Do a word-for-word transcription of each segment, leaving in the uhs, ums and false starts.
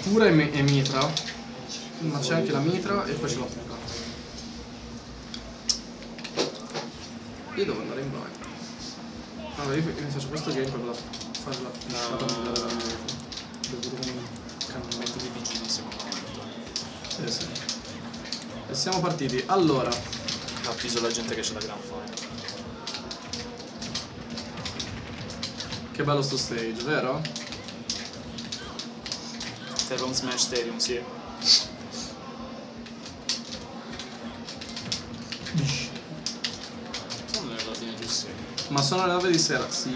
Pura e, e mitra. Ma c'è anche la mitra e poi c'è la pura. Io devo andare in bagno. Allora io mi faccio questo game per la, fare la pisciata migliore della mia vita. Devo come un camminamento di vigili in secondo momento. Sì, sì. E siamo partiti. Allora. Avviso la gente che c'è la gran fine. Che bello sto stage, vero? Terron Smash Stadium, sì. Sono le latine giuste. Ma sono le nove di sera, sì.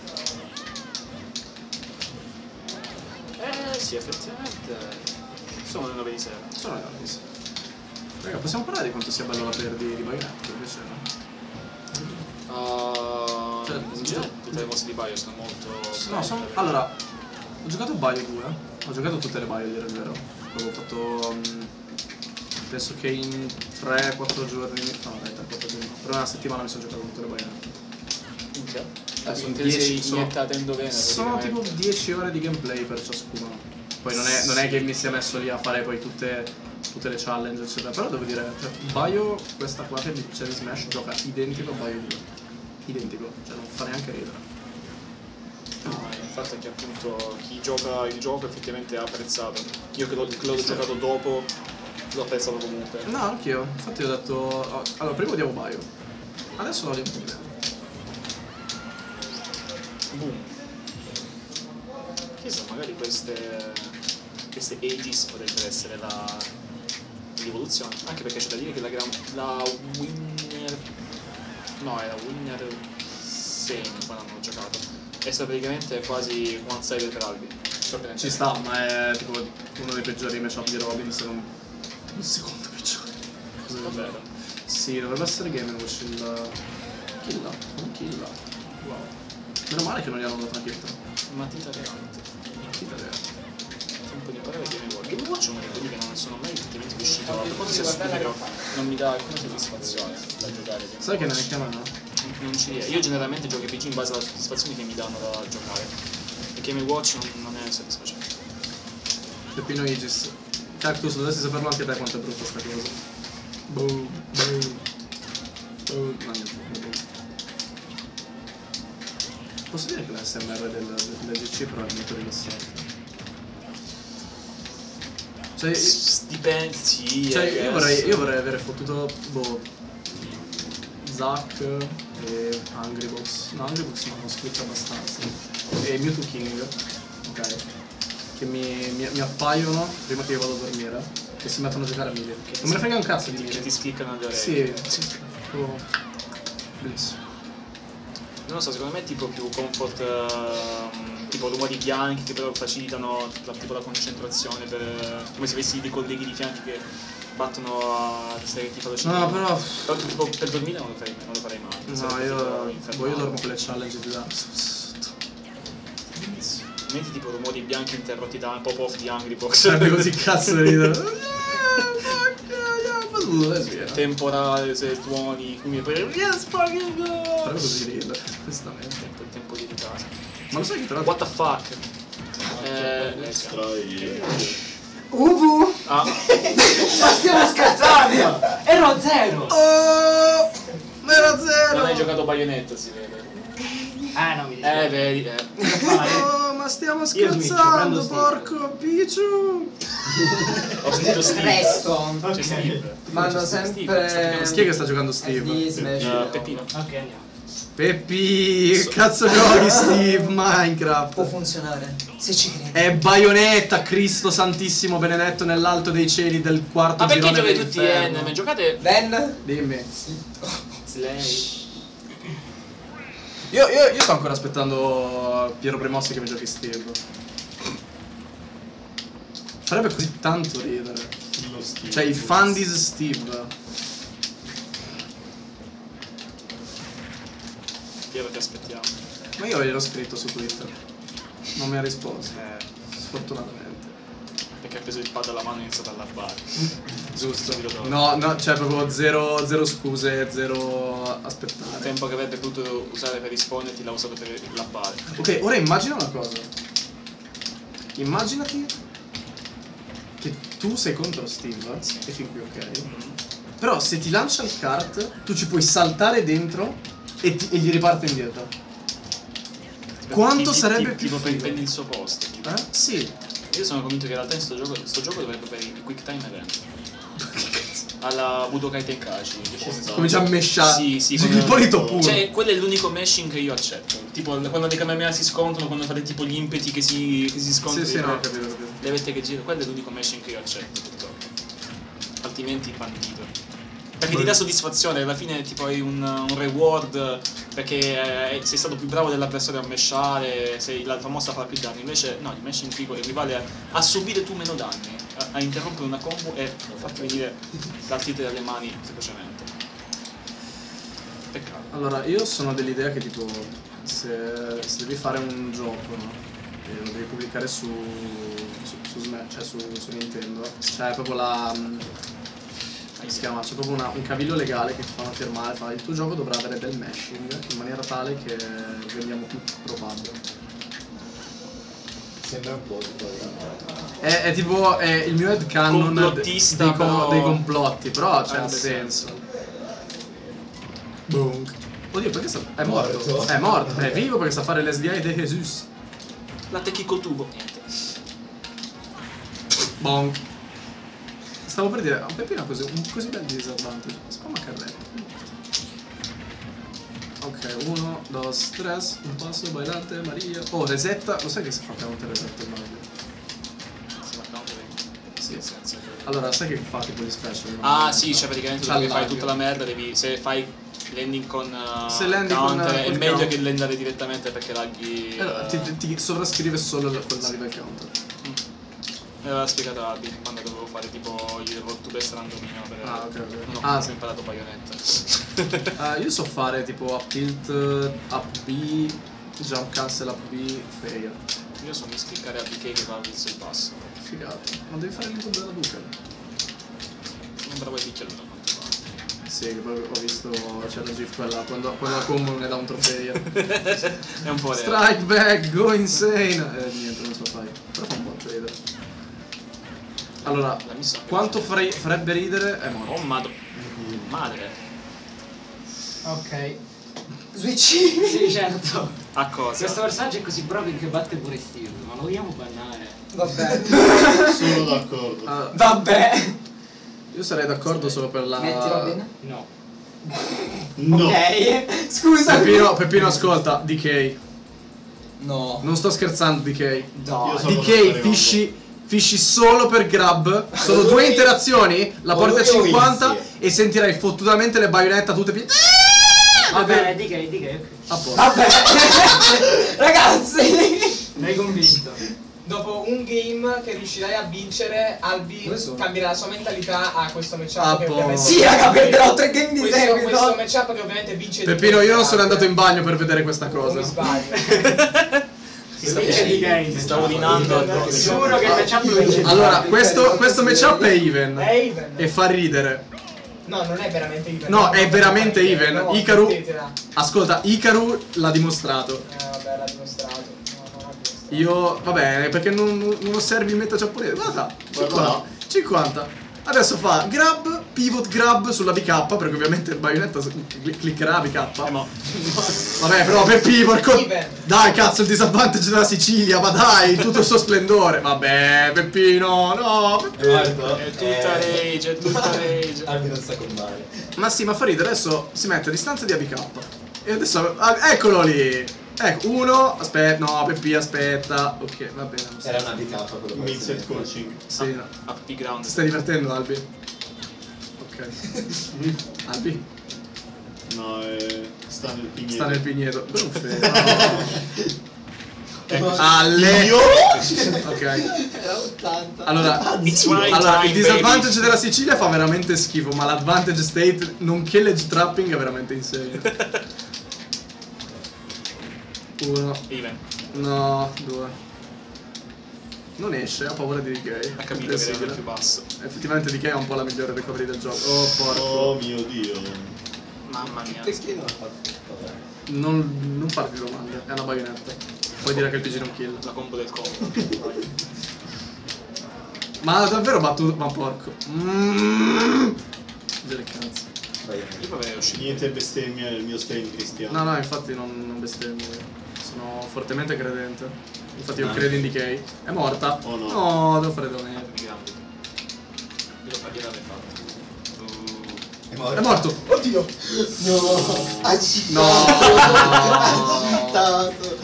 Eh sì, effettivamente. Sono le nove di sera. Sono le nove di sera. Raga, possiamo parlare di quanto sia bello la player di, di Bayonetta invece, no? Uh, Cioè, in genere tutte le mosse di Bio sono molto... No, sono... Allora, ho giocato Bio due, ho giocato tutte le Bio, a dire il vero. Avevo fatto... Um, penso che in tre quattro giorni... No, dai, tre quattro giorni. Per una settimana mi sono giocato tutte le Bayonetta. Minchia. Eh, sono dieci dieci, sono, iniettate endovene. sono tipo dieci ore di gameplay per ciascuno. Poi non è, non è che mi sia messo lì a fare poi tutte, tutte le challenge eccetera. Però devo dire, cioè, Bio, questa qua che c'è di Smash, gioca identico a Bio due. Identico, cioè non fa neanche ridere. No, il fatto è che appunto chi gioca il gioco effettivamente ha apprezzato. Io che l'ho giocato dopo l'ho apprezzato comunque. No, anch'io. Infatti ho detto... Oh, allora, prima odiavo Bio. Adesso lo odio un po' di meno. Boom. Chissà, magari queste... queste Aegis potrebbero essere la... l'evoluzione. Anche perché c'è da dire che la gran... la Winner... No, era Winner sei quando hanno giocato. E sta praticamente quasi one sided per Albi. Ci sta, ma è tipo uno dei peggiori matchup di Robin, se non il secondo peggiore. Davvero? Sì, dovrebbe essere Game and Watch il... Killa, un killa. Wow. Meno male che non gli hanno dato una kill. Matita reale. Matita reale. Tempo di imparare Game Watch. Game Watch è uno di quelli che non sono mai effettivamente riuscito a stupido. Non mi dà alcuna soddisfazione da giocare. Sai che neanche a me, no? Non ci riesco. Io generalmente gioco i P C in base alle soddisfazioni che mi danno da giocare. E Game Watch non, non è soddisfacente. Peppino Aegis. Cactus, dovresti saperlo anche te quanto è brutta sta cosa. Boom, boom. Boom. No, niente, boom. Posso dire che l'S M R del, del G C però è molto rilassante. Cioè, dipende, sì. Cioè, io vorrei, io vorrei avere fottuto, boh, Zack e Hungrybox. No, Hungrybox non ho scritto abbastanza. E Mewtwo King, ok? Che mi, mi, mi appaiono prima che io vado a dormire, che si mettono a giocare a Mille. Non me ne frega un cazzo di Mille. Che ti schiccano alle orecchie. Sì, sì. Oh. Bellissimo. Non lo so, secondo me è tipo più comfort, uh, tipo rumori bianchi che però facilitano la, tipo la concentrazione, per, come se avessi dei colleghi di fianchi che battono a stare tipo velocità. No, però... però tipo, per dormire non lo farei, non lo farei mai. No, io, boh, io dormo con le challenge di Dark. Metti tipo rumori bianchi interrotti da pop-off di Hungrybox. Sarebbe così cazzo ridere. Temporale, se tuoni, quindi poi yes fucking go! Sarebbe così ridere, onestamente. Tempo, il tempo di casa. Ma lo sai che tra What the fuck? Eh... Ubu! Ah. Ma stiamo scherzando! Ero zero! Oh! Era zero! Non hai giocato Bayonetta, si vede. Ah, non mi dico. Eh, vedi, eh. Oh, ma stiamo scherzando, porco Pichu! Ho sentito Steve. Resto. C'è Steve. Ma hanno sempre... Chi è che sta giocando Steve? Di Smash. Uh, Peppino. Ok, andiamo. Peppi, che cazzo giochi Steve? Minecraft. Può funzionare, se ci credi. È Bayonetta, Cristo santissimo benedetto nell'alto dei cieli del quarto Ma perché girone giocate tutti dell'inferno. N? Ma giocate... Ben? Dimmi. Slay. Io, io, io sto ancora aspettando Piero Premossi che mi giochi Steve. Farebbe così tanto ridere. Cioè i fan di Steve. Piero, ti aspettiamo. Ma io gliel'ho scritto su Twitter. Non mi ha risposto. Eh, Sfortunatamente. perché ha preso il pad alla mano e ha iniziato a labbare. Giusto. No, no, cioè proprio zero, zero scuse, zero aspettare. Il tempo che avrebbe potuto usare per risponderti l'ha usato per labbare. Ok, ora immagina una cosa. Immaginati tu sei contro Steve, Sì. e fin qui ok. Mm. Però se ti lancia il kart, tu ci puoi saltare dentro e, ti- e gli riparte indietro. Quanto Ti- ti- sarebbe ti- più tipo figo? prendi il suo posto. tipo. Eh? Sì. Io sono convinto che in realtà in sto gioco, sto gioco dovrebbe avere il quick time event. Alla Budokai Tenkaichi. Comincia a meshare. Sì, sì. Il quando- polito puro. Cioè, quello è l'unico meshing che io accetto. Tipo, quando le Kamehameha si scontrano, quando fate tipo gli impeti che si, che si scontrano. Sì, sì, no, ho capito, ho capito. Le vette che girano, quello è l'unico meshing che io accetto, purtroppo. Altrimenti bandito. Perché ti dà soddisfazione, alla fine tipo hai un, un reward perché eh, sei stato più bravo dell'avversario a meshare, sei, la tua mossa fa più danni. Invece no, il meshing qui equivale a, a subire tu meno danni, a, a interrompere una combo e farti venire l'artite dalle mani velocemente. Peccato. Allora, io sono dell'idea che tipo, se, se devi fare un gioco, no? E lo devi pubblicare su, su, su Smash, cioè su, su Nintendo, cioè proprio la... come si chiama? C'è proprio una- un cavillo legale che ti fanno firmare, fa il tuo gioco dovrà avere del meshing in maniera tale che vendiamo più probabile. Sembra un po' tipo È, è tipo è il mio headcanon Complottista, dei, co- però- dei complotti, però c'è Ha un senso. senso. Boom. Oddio, perché sta... è morto? Morto. È morto, è vivo perché sa fare l'S D I de Jesus. La Tekiko Tubo. Niente. Bonk. Stavo per dire, un Peppino ha così, un così bel disadvantage. Spamma carretto. Ok, uno, dos, tres, un passo, bailante, Maria. Oh, resetta, lo sai che si fa counter resetta il Mario? Si va counter. Sì. Nel senso che- Allora, sai che fa tipo gli special? Ah sì, cioè praticamente C'ha dopo che fai lag. tutta la merda devi, se fai landing con uh, Se landi con, counter uh, è col meglio counter. che landare direttamente perché laghi. Eh, uh, ti, ti, ti sovrascrive solo il- quando arriva il counter. Me l'aveva spiegato Abby quando dovevo fare tipo il roll to best randomino per. Ah, ok, ok. Non ho Ah, ah, sì. imparato Bayonetta. Ah, io so fare tipo up tilt, up B, jump cancel up B, fail. Io so mi scriccare a B K che va verso il basso. Figata. Ma devi fare l'incontro della Duca. Sono un bravo ai picchioli da quanto pare. Sì, che poi ho visto, c'è la gif quella, quando, quando la combo non ne dà un trofeo. È un po' reale. Strike back, go insane! Eh, niente, non ce la fai. Però fa un po' ridere. Allora, La missione. quanto farei- farebbe ridere è morto. Oh madre. Madre. Ok. Switch. Sì, certo. A cosa? Questo personaggio è così bravo che batte pure Steve, ma lo vogliamo bannare? Vabbè. Sono d'accordo. Ah, Vabbè. io sarei d'accordo solo per la... Metti Robin? No. No. Ok. Scusa. Peppino, Peppino, ascolta, D K. No. Non sto scherzando, D K. No. Io so- D K, fisci, fisci solo per grab. Sono Lui- due interazioni, la o porti a lui o cinquanta Izzy. e sentirai fottutamente le baionette tutte più. Va bene, di che, di che. A posto. Vabbè. Ragazzi. Mi hai convinto. Dopo un game che riuscirai a vincere, Albi Dove sono? cambierà la sua mentalità a questo matchup Ah, che po'. ovviamente Sì, raga, perderò tre game di questo, seguito. questo matchup che ovviamente vince di Peppino, io non sono tutti. andato in bagno per vedere questa Non mi cosa. sbaglio. Ti stavo, Vince di game. ti stavo urinando. Giuro che il matchup lo vince. Allora, questo, questo matchup è even. È even. E fa ridere. No, non è veramente even. No, è veramente even. No, Icaru- smettetela. Ascolta, Ikaru l'ha dimostrato. Eh, vabbè, l'ha dimostrato. No, non l'ha dimostrato. Io, vabbè, perché non, non osservi il meta giapponese? Guarda, cinquanta. cinquanta. Adesso fa grab, pivot grab sulla B K, perché ovviamente il baionetta cl- cliccherà B K. Eh, ma. Vabbè, però Peppi, porco... Even. Dai, cazzo, il disadvantage della Sicilia, ma dai, in tutto il suo splendore. Vabbè, Peppino, no. Peppino. Guarda. È tutta rage, è tutta rage. Albi non sa combattere. Ma sì, ma fa ridere, adesso si mette a distanza di A B K. E adesso, ah, eccolo lì. Ecco, uno, aspetta, no, Peppi, aspetta. Ok, va bene. non so. Era una B K quello che Mindset coaching. Sì, no. A P ground. Ti stai divertendo, Albi? Ok. Albi? No, eh, sta nel pigneto. Sta nel pigneto. Per un fe- Ecco. Alle... Io? Ok. Era ottanta. Allora, It's my allora time, il disadvantage baby. della Sicilia fa veramente schifo, ma l'advantage state, nonché l'edge trapping, è veramente insane. Uno. Even. No, due. Non esce, ha paura di D K. Ha capito che era Impossibile. più basso. Effettivamente D K è un po' la migliore recovery del gioco. Oh, porco. Oh mio dio. Mamma mia. Perché non ha fatto? Vabbè. Non, non farti domande, è una baionetta. Puoi dire che il P G non kill. La combo del combo. Ma davvero battuto. Ma porco. Mmm. Del cazzo. Vai. Io poi avrei uscito. Niente bestemmia nel mio stream, Cristiano. No, no, infatti non, non bestemmio. Sono fortemente credente. Infatti io Ah. credo in Decay. È morta? Oh no. No, devo fare donare. Mi grande. Io lo farei l'avrei fatto. È morto. È morto! Oddio. No. Ha citato. No. Ha citato.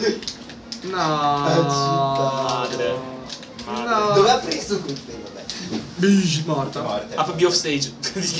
No. Madre. Madre. No. Dove ha preso quel pelo? Vabbè. Bish, morta. Morte. Up B off stage.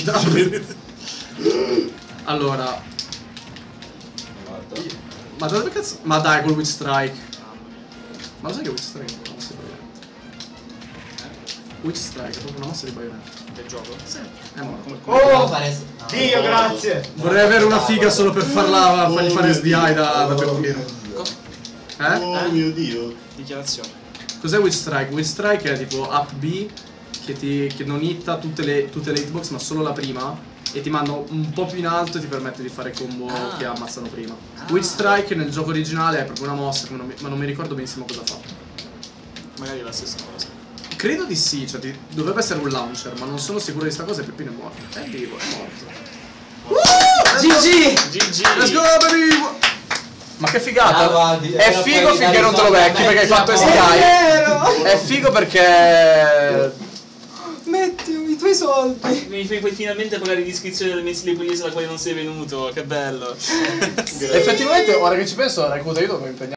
Allora, È morto. ma da dove cazzo? Ma dai, col Witch Strike. Ma lo sai che Witch Strike è una mossa di baionetta? Witch Strike è proprio una mossa di baionetta. Che gioco? Sì. È morto. Oh, fare. Dio, grazie. Vorrei avere una figa solo per farla, fargli fare S D I da, da Peppino. Eh? Oh mio dio. Dichiarazione. Cos'è Witch Strike? Witch Strike è tipo up B che, ti, che non hitta tutte le, tutte le hitbox ma solo la prima e ti manda un po' più in alto e ti permette di fare combo Ah. che ammazzano prima. Ah. Witch Strike nel gioco originale è proprio una mossa, ma non mi, ma non mi ricordo benissimo cosa fa. Magari è la stessa cosa. Credo di sì, cioè di- dovrebbe essere un launcher, ma non sono sicuro di sta cosa e Peppino è morto. È vivo, è morto. G G. G G. Let's go baby! Ma che figata! Ah, guardi, è era figo poi finché da non te lo risolvere becchi perché hai la fatto S D vecchia I. Vero. È figo perché... Metti i tuoi soldi. Mi fai puoi finalmente pagare l'iscrizione del mensile pugliese alla quale non sei venuto. Che bello. Effettivamente, ora che ci penso, Raikuto io dovevo impegnare